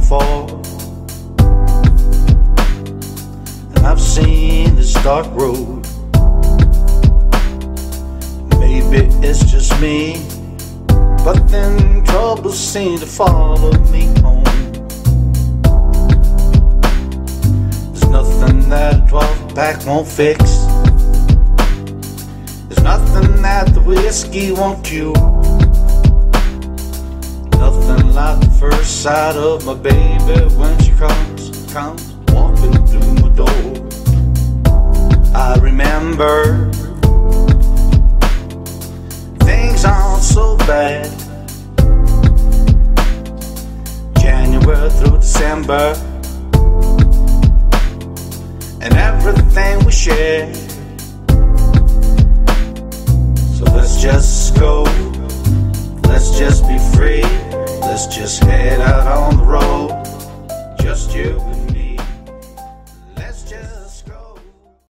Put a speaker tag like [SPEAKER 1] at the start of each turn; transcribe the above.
[SPEAKER 1] before, and I've seen this dark road. Maybe it's just me, but then troubles seem to follow me home. There's nothing that a 12-pack won't fix. There's nothing that the whiskey won't cure. Nothing like the first sight of my baby when she comes walking through my door. I remember things aren't so bad. January through December, and everything we share. So let's just go, let's just be free, let's just head out on the road, just you and me.